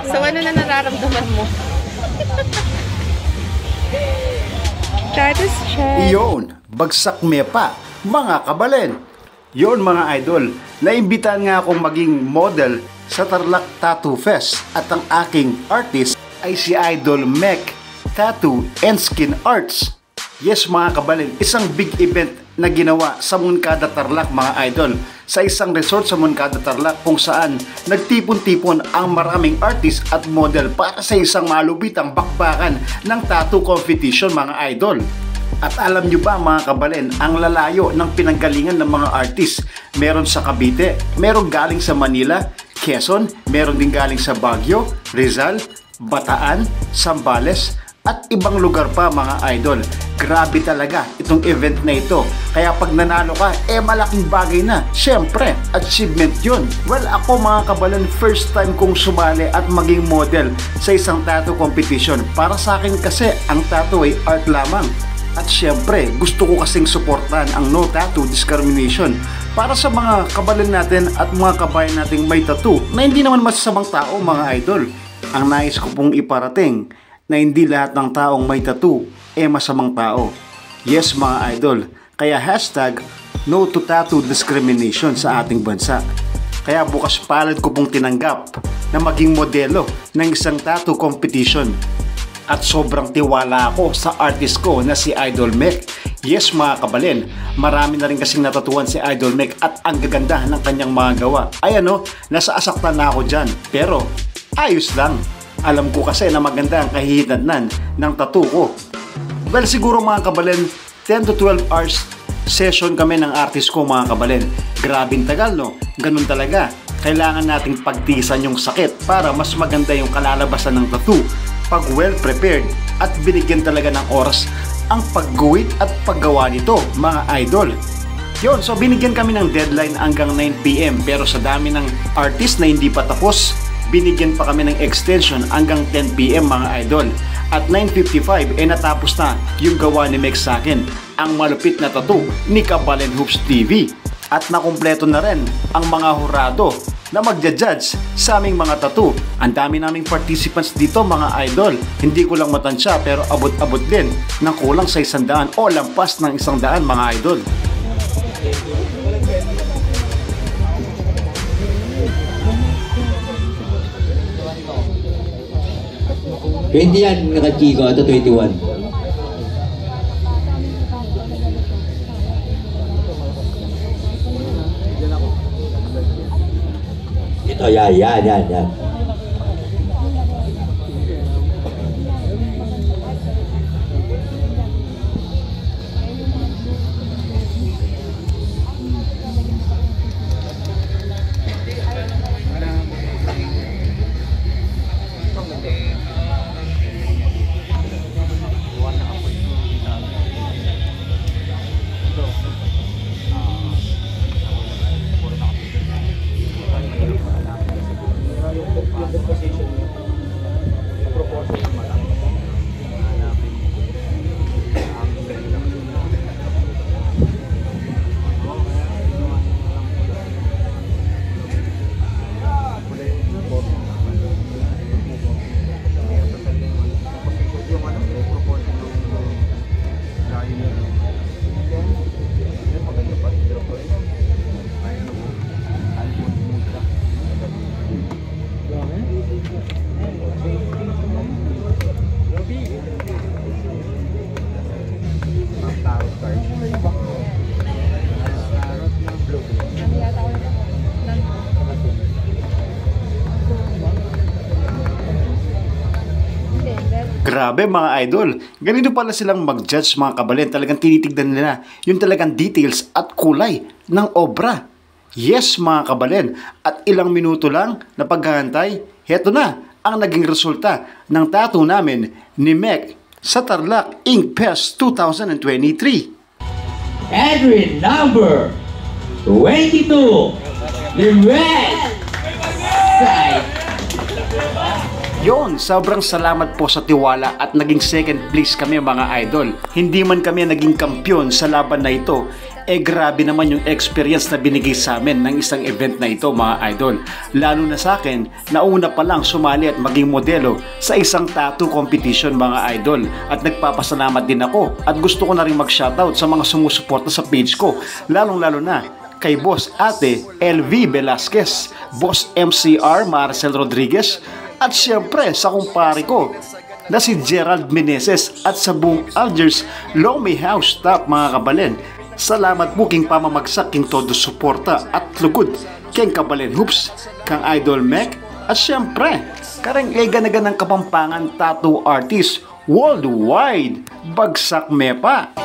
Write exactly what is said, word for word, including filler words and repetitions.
So ano na nararamdaman mo? Status check. Iyon, bagsak me pa, mga kabalen. Yon mga idol, naimbitahan nga akong maging model sa Tarlac Tattoo Fest at ang aking artist ay si Idol Mech Tattoo and Skin Arts. Yes mga kabalen, isang big event na ginawa sa Moncada Tarlac mga idol, sa isang resort sa Moncada Tarlac kung saan nagtipon-tipon ang maraming artist at model para sa isang malupitang bakbakan ng tattoo competition mga idol. At alam nyo ba mga kabalen, ang lalayo ng pinanggalingan ng mga artist, meron sa Cavite, meron galing sa Manila, Quezon, meron din galing sa Baguio, Rizal, Bataan, Zambales, at ibang lugar pa mga idol. Grabe talaga itong event na ito. Kaya pag nanalo ka, eh malaking bagay na. Siyempre, achievement yun. Well, ako mga kabalan, first time kong sumali at maging model sa isang tattoo competition. Para sa akin kasi, ang tattoo ay art lamang. At siyempre, gusto ko kasing suportahan ang no tattoo discrimination para sa mga kabalan natin at mga kabayan nating may tattoo na hindi naman masasamang tao mga idol. Ang nais ko pong iparating na hindi lahat ng taong may tattoo eh masamang tao. Yes mga idol, kaya hashtag no to tattoo discrimination sa ating bansa. Kaya bukas palad ko pong tinanggap na maging modelo ng isang tattoo competition. At sobrang tiwala ako sa artist ko na si Idol Mech. Yes mga kabalen, marami na rin kasing natatuan si Idol Mech at ang gaganda ng kanyang mga gawa. Ay ano, nasa asaktan na ako dyan. Pero ayos lang. Alam ko kasi na maganda ang kahihinatnan ng tattoo ko. Well, siguro mga kabalen, ten to twelve hours session kami ng artist ko mga kabalen. Grabing tagal no? Ganun talaga. Kailangan nating pagtiisan yung sakit para mas maganda yung kalalabasan ng tattoo pag well prepared at binigyan talaga ng oras ang pagguhit at paggawa nito mga idol. Yun, so binigyan kami ng deadline hanggang nine p m pero sa dami ng artist na hindi pa tapos, binigyan pa kami ng extension hanggang ten p m mga idol. At nine fifty-five eh natapos na yung gawa ni Mech sa akin, ang malupit na tattoo ni Kabalen Hoops T V. At nakumpleto na rin ang mga hurado na magja-judge sa aming mga tattoo. Ang dami naming participants dito mga idol. Hindi ko lang matansya pero abot-abot din ng kulang sa isang daan o lampas ng isang daan mga idol. twenty yan nakachiko, ito twenty-one. Ito yan, yan, yan, yan. Grabe mga idol, ganito pala silang mag-judge mga kabalen. Talagang tinitignan nila yung talagang details at kulay ng obra. Yes mga kabalen, at ilang minuto lang na paghahantay, heto na ang naging resulta ng tattoo namin ni Mech sa Tarlac Ink Fest twenty twenty-three. Entry number twenty-two, the red side. Yon, sobrang salamat po sa tiwala at naging second place kami mga idol. Hindi man kami naging kampyon sa laban na ito, Eh grabe naman yung experience na binigay sa amin ng isang event na ito mga idol. Lalo na sa akin, nauna pa lang sumali at maging modelo sa isang tattoo competition mga idol. At nagpapasalamat din ako at gusto ko na rin mag-shoutout sa mga sumusuporta sa page ko. Lalong lalo na kay Boss Ate L V Velasquez, Boss M C R Marcel Rodriguez, at syempre sa kumpare ko na si Gerald Meneses at sa buong Algiers Lomi House staff mga kabalen. Salamat po king pamamagsak king todo suporta at lugod king Kabalen Hoops, kang Idol Mac, at syempre karang ega-naga ng Kapampangan tattoo artist worldwide, Bagsak Mepa.